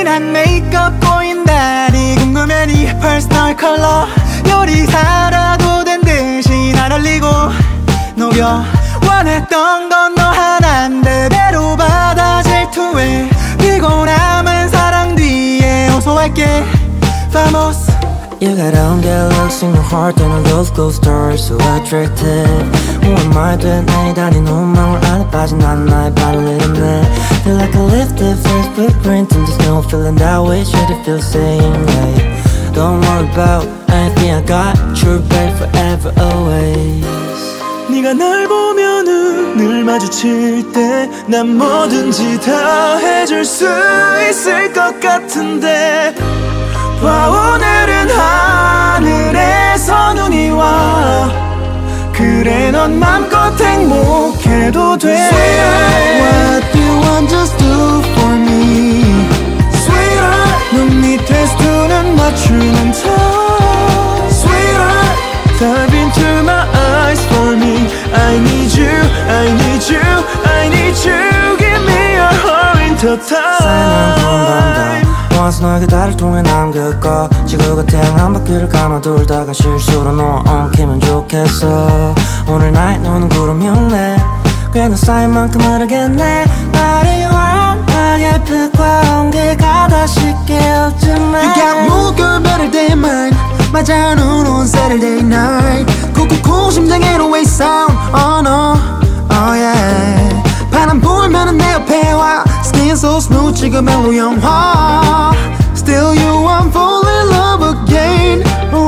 진한 메이크업 보인다니 궁금해 네 퍼스널 컬러 요리사라도 된 듯이 날 얼리고 녹여 원했던 건 너 하나인데 대로 받아 질투해 피곤함은 사랑 뒤에 호소할게 Vamos. You got on get looks in your heart and those ghost stories so attractive 오늘 말된 내 다닌 운명을 안에 빠진 난 나의 발을 내렸네 Feel like I left the first footprint and there's no feeling that way should it feel same way Don't worry about anything I got you're back forever always 네가 날 보면은 늘 마주칠 때 난 뭐든지 다 해줄 수 있을 것 같은데 와 오늘은 하늘에서 눈이 와 그래 넌 맘껏 행복해도 돼 What do you want just do for me Sweetheart 눈 밑에 스톤은 맞추는 척 Sweetheart Dive into my eyes for me I need you, I need you, I need you Give me your heart into time once 너에게 달을 통해 남길까 지구가 태양 한 바퀴를 감아돌다가 실수로 너 엉키면 좋겠어 오늘 나의 눈은 구름 흉내 꽤나 쌓인 만큼 흐르겠네 화려한 나의 빛과 온기가 다시 깨어지네 You got more girl better than mine 맞아 눈 온 Saturday night 쿡쿡쿡 심장에로 way sound Oh no, oh yeah 바람 불면은 내 옆에 와 Skin so smooth 지금 멜로 영화 Still you I'm fall in love again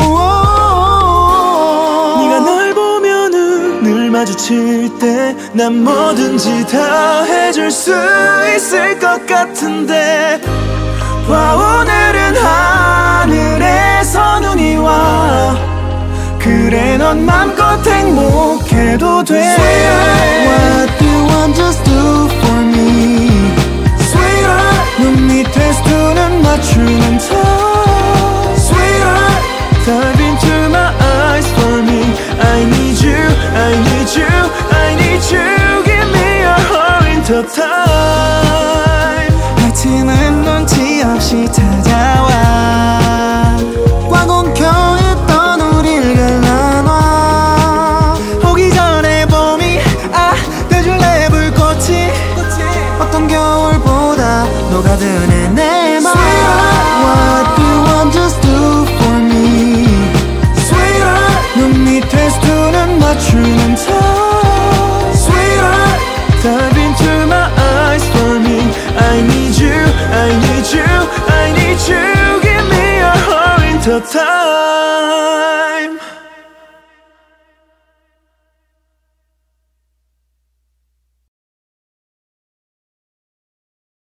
네가 날 보면은 늘 마주칠 때 난 뭐든지 다 해줄 수 있을 것 같은데 와 오늘은 하늘에서 눈이 와 그래 넌 맘껏 행복해도 돼